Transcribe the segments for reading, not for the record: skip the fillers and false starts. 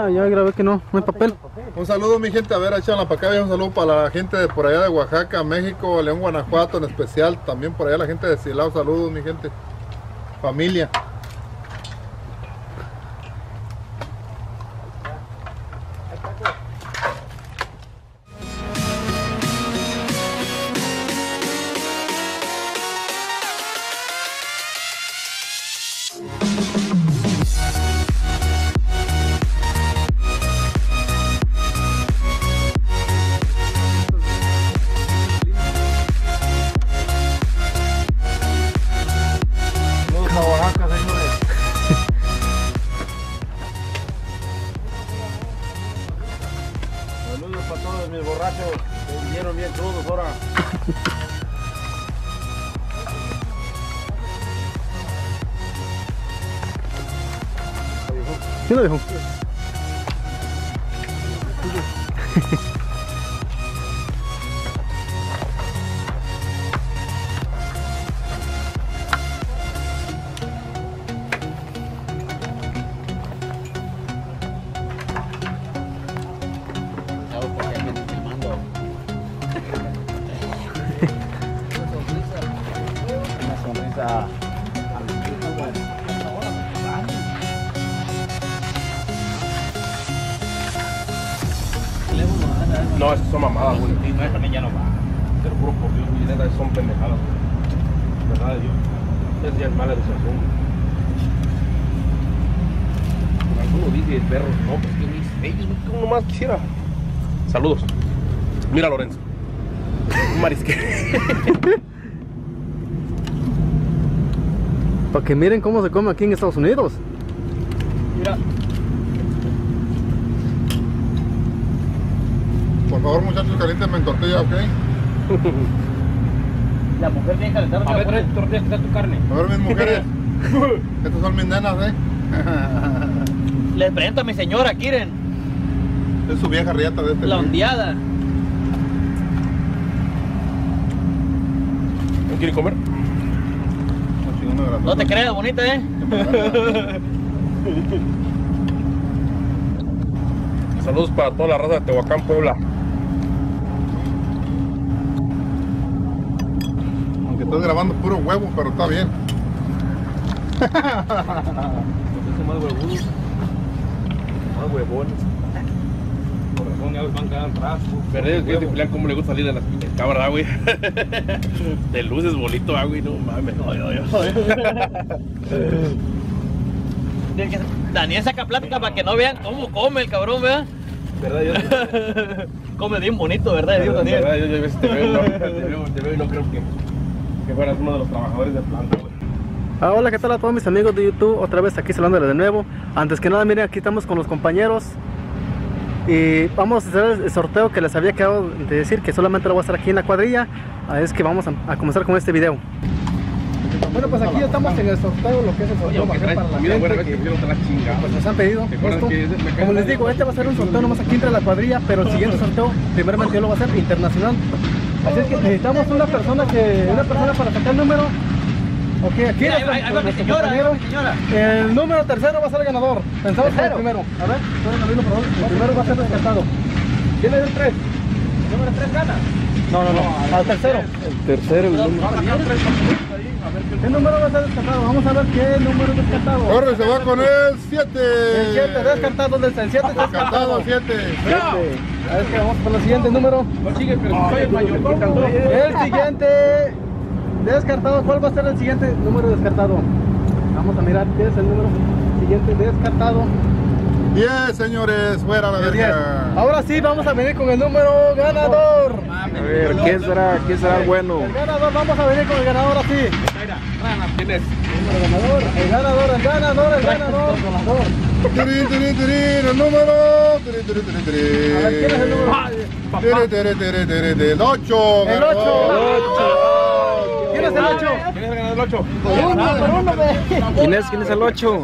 ya grabé que no hay papel. Un saludo mi gente, a ver, échanla para acá, un saludo para la gente de por allá de Oaxaca, México, León, Guanajuato en especial, también por allá la gente de Silao, saludos mi gente, familia. Saludos para todos mis borrachos que vinieron bien crudos ahora. ¿Quién lo dejó? Una sonrisa. No, esas son mamadas, güey. Sí, no, también ya no va. Te lo juro por Dios, güey, neta, son pendejadas, güey. Verdad de Dios. Es ya es mala decisión. Alguno dice perros, no, pues que ellos, como nomás quisiera. Saludos. Mira Lorenzo. Un marisquero. Para que miren cómo se come aquí en Estados Unidos. Mira. Por favor muchachos, caliéntenme en tortilla, ¿ok? La mujer tiene que calentar. A ver, tortillas, que está tu carne. A ver mis mujeres, estas son mis nenas, Les presento a mi señora, Kiren. Es su vieja riata de este. La ondeada. ¿No quieren comer? No te creas, bonita, Saludos para toda la raza de Tehuacán, Puebla. Aunque estoy grabando puro huevo, pero está bien. Más huevudos. Más huevones. Por razón, ya van a quedar atrás. ¿Verdad? Que te cómo le gusta salir de las cámaras, güey. De luces bonito, güey. No mames. Daniel saca plática para que no vean cómo come el cabrón, ¿verdad? ¿Verdad? Yo Come bien bonito, ¿verdad? Dios, Daniel. ¿verdad? Yo a veces te veo y no creo que fueras uno de los trabajadores de planta, güey. Hola, ¿qué tal a todos mis amigos de YouTube? Otra vez aquí saludándoles de nuevo. Antes que nada, miren, aquí estamos con los compañeros. Y vamos a hacer el sorteo que les había quedado de decir, que solamente lo voy a hacer aquí en la cuadrilla. Es que vamos a comenzar con este video. Bueno, pues aquí estamos en el sorteo, lo que es el sorteo para la gente que pues nos han pedido esto. Como les digo, este va a ser un sorteo nomás aquí entre la cuadrilla, pero el siguiente sorteo primeramente yo lo voy a hacer internacional. Así es que necesitamos una persona para sacar el número. Ok, aquí ahí va mi señora, el número tercero va a ser el ganador. Pensamos en el primero. A ver, por favor. El primero va a ser descartado. ¿Quién es el 3? ¿El número 3 gana? No. Al tercero. El tercero, el número. ¿Qué número va a ser descartado? Vamos a ver qué número es descartado. Corre, se va con el 7. El 7 descartado, el 7 Descartado, 7. A ver, que vamos con el siguiente número. No sigue, pero soy el mayor. El siguiente descartado. ¿Cuál va a ser el siguiente número descartado? Vamos a mirar qué es el número siguiente descartado. 10, señores, fuera la verga. Ahora sí, vamos a venir con el número ganador. A ver, ¿quién será el bueno? El ganador, vamos a venir con el ganador así. ¿Quién es? El ganador. Tirín, el número. A ver, ¿quién es el número? El 8. El 8. ¿Quién es el 8? ¿Quién es el ganador del 8? ¿Quién es el 8?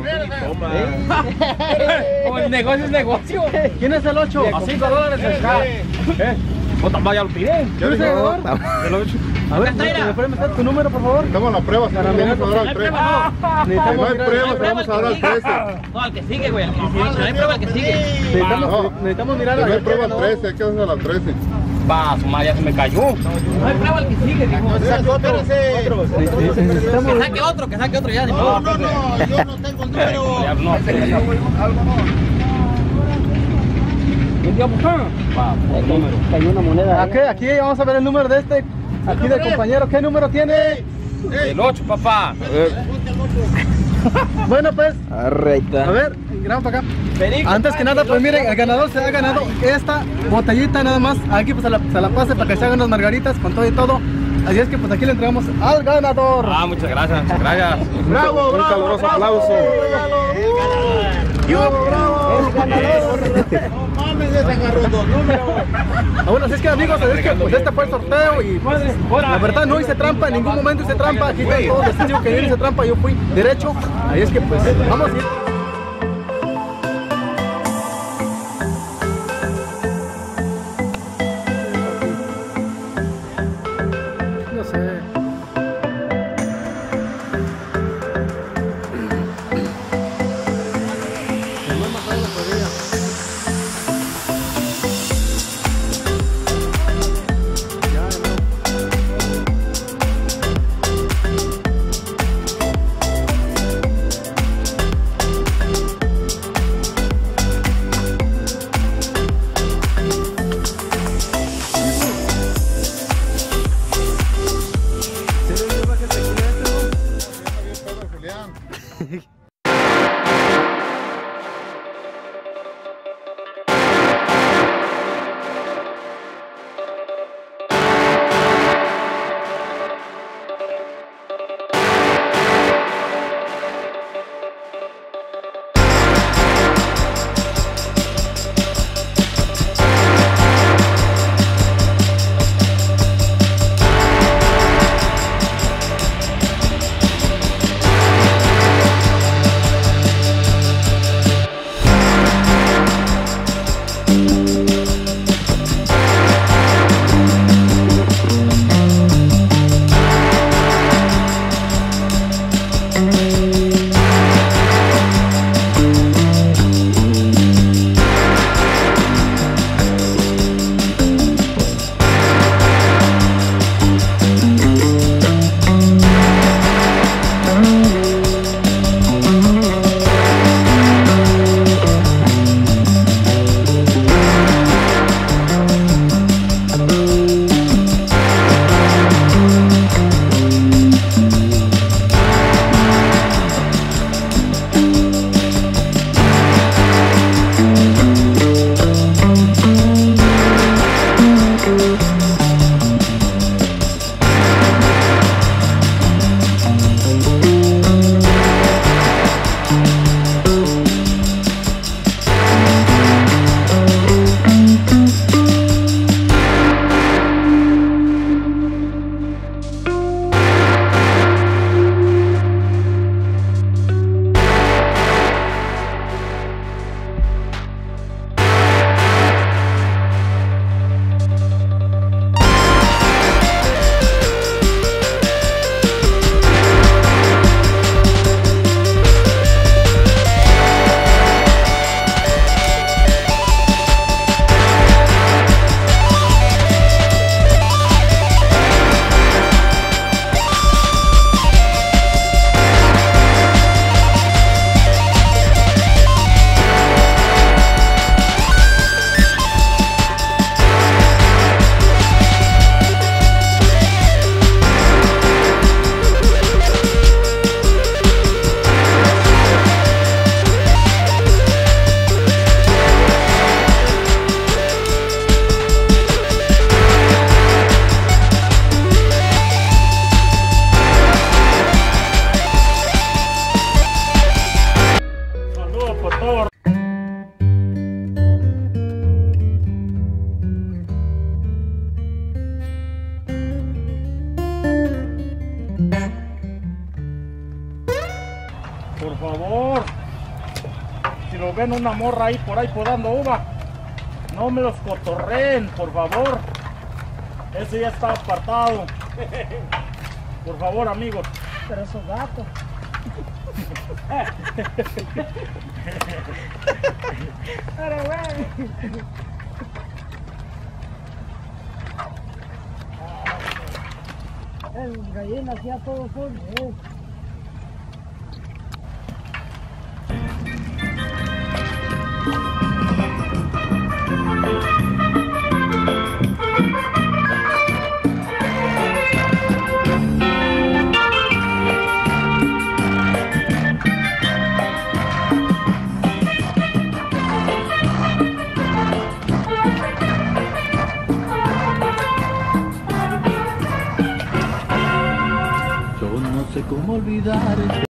Como el negocio es negocio. ¿Quién es el 8? A $5 el Otra ya lo tiré. ¿Qué dice? Ya lo he hecho. A ver, ¿me puedes meter tu número, por favor? Estamos en la prueba, si no vamos a dar al 13. Si no Necesitamos, hay pruebas, vamos a dar al 13. No, al que sigue, güey. Si no hay prueba, al que sigue. necesitamos mirar Si no hay al prueba al 13, hay que hacer al 13. Va, su madre ya se me cayó. No hay prueba, al que sigue, dijo. Necesitamos. Que saque otro ya, de No, no, no, yo no tengo el número. Ya no sé. Cayó una moneda. Aquí vamos a ver el número de este. Aquí del compañero. ¿Qué número tiene? El 8, papá. Bueno, pues, Arreita. a ver, graba para acá. Antes que nada, pues miren, el ganador se ha ganado esta botellita nada más. Aquí pues se la pase para que se hagan unas margaritas con todo y todo. Así es que pues aquí le entregamos al ganador. Ah, muchas gracias, muchas gracias. ¡Bravo, Un caluroso aplauso. El ganador. No mames, se agarró 2 números. Bueno, así es que amigos, es que pues este fue el sorteo y pues, la verdad no hice trampa, en ningún momento hice trampa. Aquí están todos los testigos que yo no hice trampa, yo fui derecho. Ahí es que pues vamos a ir. No sé. Por favor, si lo ven una morra ahí por ahí podando uva, no me los cotorreen, por favor. Ese ya está apartado. Por favor, amigos. Pero esos gatos. Pero güey. El gallina hacía todo solo. Yo no sé cómo olvidar